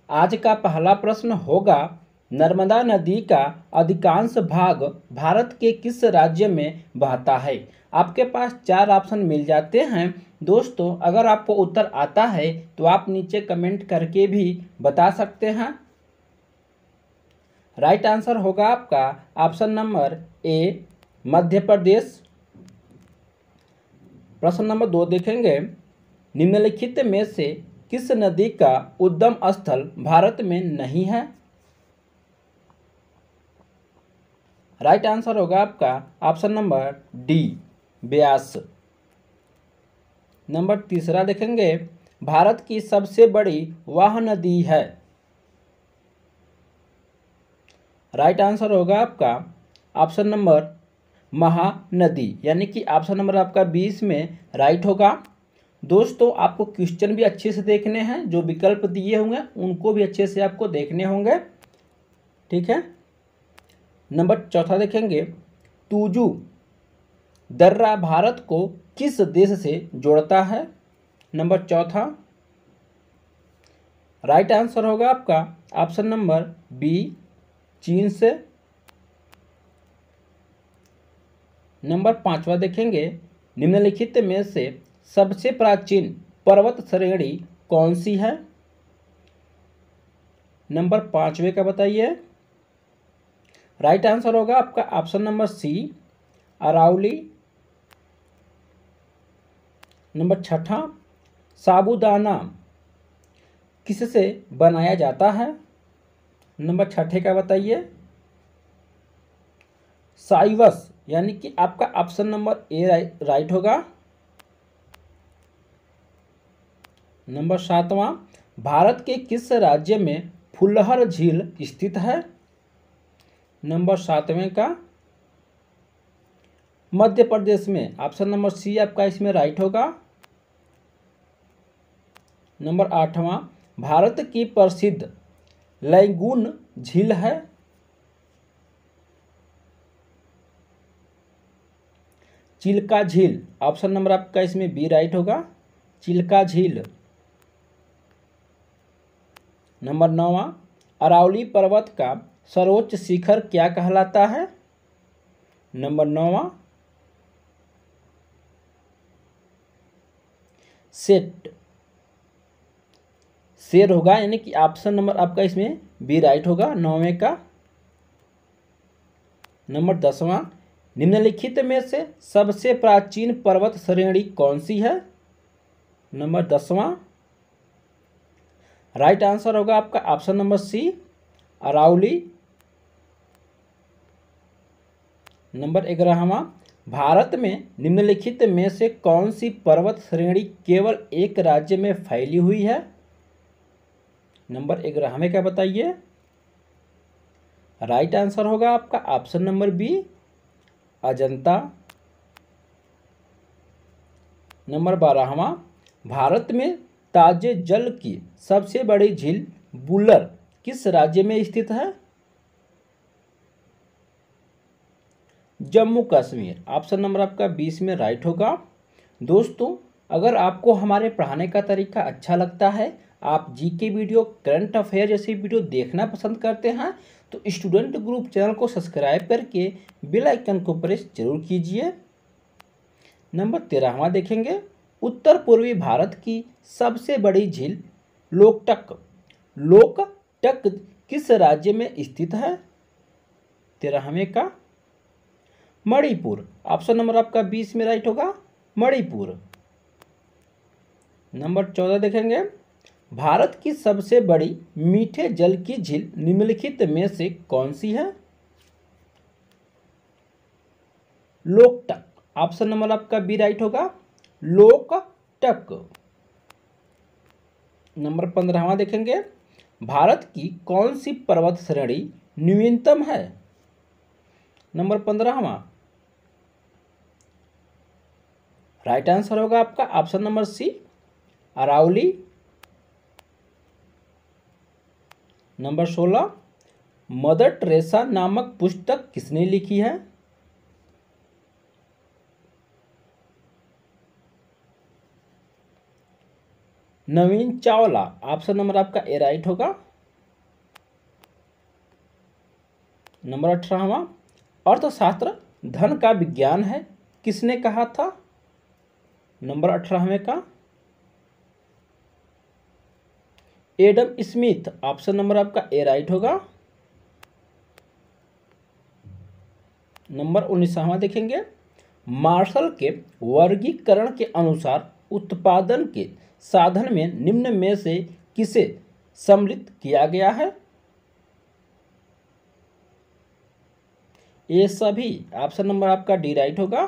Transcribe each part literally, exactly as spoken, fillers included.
आज का पहला प्रश्न होगा, नर्मदा नदी का अधिकांश भाग भारत के किस राज्य में बहता है। आपके पास चार ऑप्शन मिल जाते हैं। दोस्तों, अगर आपको उत्तर आता है तो आप नीचे कमेंट करके भी बता सकते हैं। राइट आंसर होगा आपका ऑप्शन नंबर ए, मध्य प्रदेश। प्रश्न नंबर दो देखेंगे, निम्नलिखित में से किस नदी का उद्गम स्थल भारत में नहीं है। राइट आंसर होगा आपका option number D, Beas. Number तीसरा देखेंगे, भारत की सबसे बड़ी वह नदी है। राइट आंसर होगा आपका ऑप्शन नंबर महानदी, यानी कि ऑप्शन नंबर आपका बीस में राइट होगा। दोस्तों, आपको क्वेश्चन भी अच्छे से देखने हैं, जो विकल्प दिए होंगे उनको भी अच्छे से आपको देखने होंगे, ठीक है। नंबर चौथा देखेंगे, तुजु दर्रा भारत को किस देश से जोड़ता है। नंबर चौथा राइट आंसर होगा आपका ऑप्शन नंबर बी, चीन से। नंबर पांचवा देखेंगे, निम्नलिखित में से सबसे प्राचीन पर्वत श्रेणी कौन सी है। नंबर पांचवे का बताइए। राइट आंसर होगा आपका option number C, Aravalli. Number छठा, साबूदाना किससे बनाया जाता है। नंबर छठे का बताइए। साइवस, यानी कि आपका ऑप्शन नंबर ए राइट होगा। नंबर सातवां, भारत के किस राज्य में फुलहर झील स्थित है। नंबर सातवें का मध्य प्रदेश में, ऑप्शन नंबर सी आपका इसमें राइट होगा। नंबर आठवां, भारत की प्रसिद्ध लैगून झील है। चिल्का झील, ऑप्शन नंबर आपका इसमें बी राइट होगा, चिल्का झील। नंबर नौवां, अरावली पर्वत का सर्वोच्च शिखर क्या कहलाता है। नंबर नौवां, सेट शेर होगा, यानी कि ऑप्शन नंबर आपका इसमें बी राइट होगा, नौवें का। नंबर दसवां, निम्नलिखित में से सबसे प्राचीन पर्वत श्रेणी कौन सी है। नंबर दसवां राइट आंसर होगा आपका option number C, Aravalli. Number ग्यारहवां, भारत में निम्नलिखित में से कौन सी पर्वत श्रेणी केवल एक राज्य में फैली हुई है। नंबर ग्यारहवें का बताइए। राइट आंसर होगा आपका option number B, Ajanta. Number बारहवां, भारत में ताजे जल की सबसे बड़ी झील बुलर किस राज्य में स्थित है। जम्मू कश्मीर, ऑप्शन नंबर आपका बीस में राइट होगा। दोस्तों, अगर आपको हमारे पढ़ाने का तरीका अच्छा लगता है, आप जीके वीडियो, करंट अफेयर जैसी वीडियो देखना पसंद करते हैं, तो स्टूडेंट ग्रुप चैनल को सब्सक्राइब करके बेल आइकन को प्रेस जरूर कीजिए। नंबर तेरहवां देखेंगे, उत्तर पूर्वी भारत की सबसे बड़ी झील लोकटक लोकटक किस राज्य में स्थित है। तेरहवें का मणिपुर, ऑप्शन नंबर आपका बीस में राइट होगा, मणिपुर। नंबर चौदह देखेंगे, भारत की सबसे बड़ी मीठे जल की झील निम्नलिखित में से कौन सी है। लोकटक, ऑप्शन नंबर आपका बी राइट होगा, लोकटक। नंबर पंद्रहवां देखेंगे, भारत की कौन सी पर्वत श्रेणी न्यूनतम है। नंबर पंद्रहवां राइट आंसर होगा आपका option number C, Aravalli. Number सोलह, मदर टेरेसा नामक पुस्तक किसने लिखी है। नवीन चावला, ऑप्शन नंबर आपका ए राइट होगा, नंबर अठारहवां, अर्थशास्त्र धन का विज्ञान है, किसने कहा था? नंबर अठारहवें का एडम स्मिथ। ऑप्शन नंबर आपका ए राइट होगा। नंबर उन्नीसवां देखेंगे, मार्शल के वर्गीकरण के अनुसार उत्पादन के साधन में निम्न में से किसे सम्मिलित किया गया है? ये सभी। ऑप्शन नंबर आपका डी राइट होगा।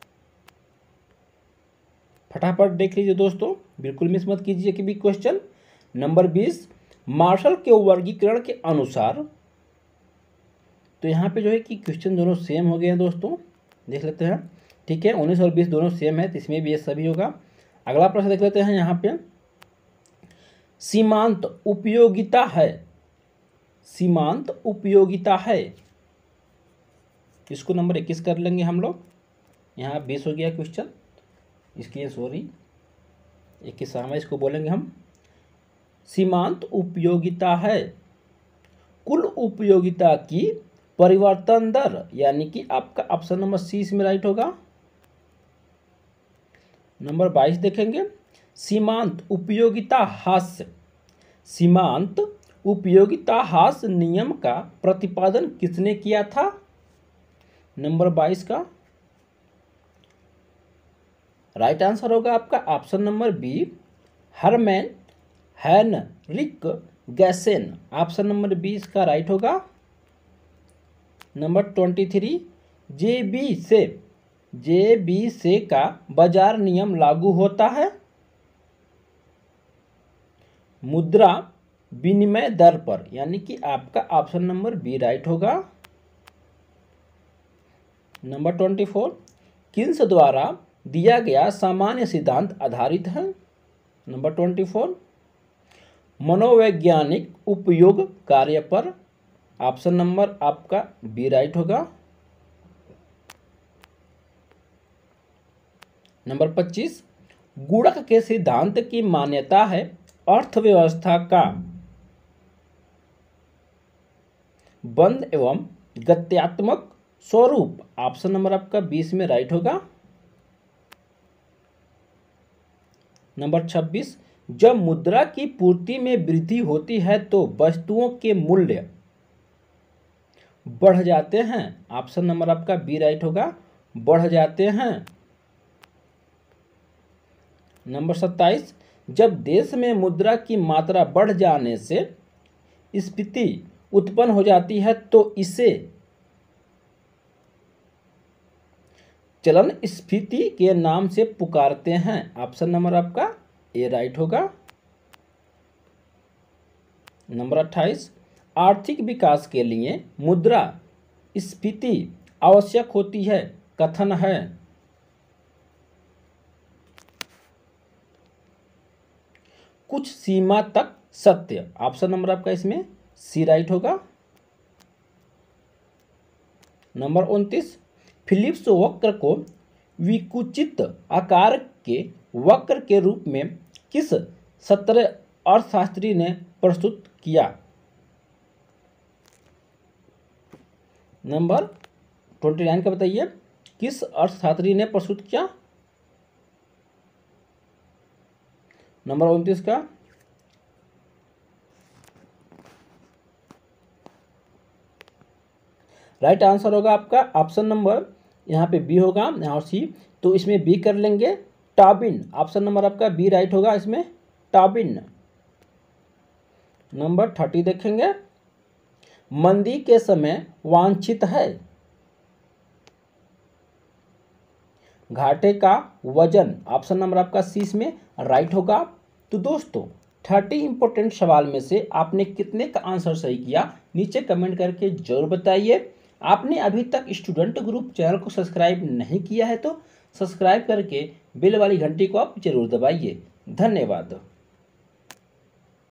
फटाफट देख लीजिए दोस्तों, बिल्कुल मिस मत कीजिए कि भी क्वेश्चन। नंबर बीस, मार्शल के वर्गीकरण के अनुसार, तो यहाँ पे जो है कि क्वेश्चन दोनों सेम हो गए हैं दोस्तों, देख लेते हैं। ठीक है, उन्नीस और बीस दोनों सेम है, तो इसमें भी ये सभी होगा। अगला प्रश्न देख लेते हैं यहाँ पे, सीमांत उपयोगिता है, सीमांत उपयोगिता है, इसको नंबर इक्कीस कर लेंगे हम लोग। यहाँ बीस हो गया क्वेश्चन, इसके लिए सॉरी, इक्कीसवां इसको बोलेंगे हम। सीमांत उपयोगिता है कुल उपयोगिता की परिवर्तन दर, यानी कि आपका ऑप्शन नंबर सी इसमें राइट होगा। नंबर बाईस देखेंगे, सीमांत उपयोगिता हास्य, सीमांत उपयोगिता हास्य नियम का प्रतिपादन किसने किया था? नंबर बाईस का राइट आंसर होगा आपका option number B, Herman Heinrich Gossen. Option number B इसका राइट होगा। Number twenty three, J B से जे बी से का बाजार नियम लागू होता है? मुद्रा विनिमय दर पर, यानी कि आपका ऑप्शन नंबर बी राइट होगा। नंबर ट्वेंटी फोर, किन्स द्वारा दिया गया सामान्य सिद्धांत आधारित है? नंबर ट्वेंटी फोर, मनोवैज्ञानिक उपयोग कार्य पर। ऑप्शन नंबर आपका बी राइट होगा। नंबर पच्चीस, गुणक के सिद्धांत की मान्यता है अर्थव्यवस्था का बंद एवं गत्यात्मक स्वरूप। ऑप्शन नंबर आपका बीस में राइट होगा। नंबर छब्बीस, जब मुद्रा की पूर्ति में वृद्धि होती है तो वस्तुओं के मूल्य बढ़ जाते हैं। ऑप्शन नंबर आपका बी राइट होगा, बढ़ जाते हैं। नंबर सत्ताईस, जब देश में मुद्रा की मात्रा बढ़ जाने से स्फीति उत्पन्न हो जाती है तो इसे चलन स्फीति के नाम से पुकारते हैं। ऑप्शन नंबर आपका ए राइट होगा। नंबर अट्ठाईस, आर्थिक विकास के लिए मुद्रा स्फीति आवश्यक होती है, कथन है? कुछ सीमा तक सत्य। ऑप्शन नंबर आपका इसमें सी राइट होगा। नंबर उनतीस, फिलिप्स वक्र को विकुचित आकार के वक्र के रूप में किस सत्रह अर्थशास्त्री ने प्रस्तुत किया? नंबर ट्वेंटी नाइन का बताइए, किस अर्थशास्त्री ने प्रस्तुत किया? नंबर उनतीस का राइट आंसर होगा आपका ऑप्शन नंबर यहाँ पे बी होगा, यहाँ सी, तो इसमें बी कर लेंगे, टॉबिन। ऑप्शन नंबर आपका बी राइट होगा इसमें, टॉबिन। नंबर थर्टी देखेंगे, मंदी के समय वांछित है घाटे का वजन। ऑप्शन नंबर आपका सी इसमें राइट होगा। तो दोस्तों थर्टी इंपॉर्टेंट सवाल में से आपने कितने का आंसर सही किया नीचे कमेंट करके जरूर बताइए। आपने अभी तक स्टूडेंट ग्रुप चैनल को सब्सक्राइब नहीं किया है तो सब्सक्राइब करके बेल वाली घंटी को आप जरूर दबाइए। धन्यवाद।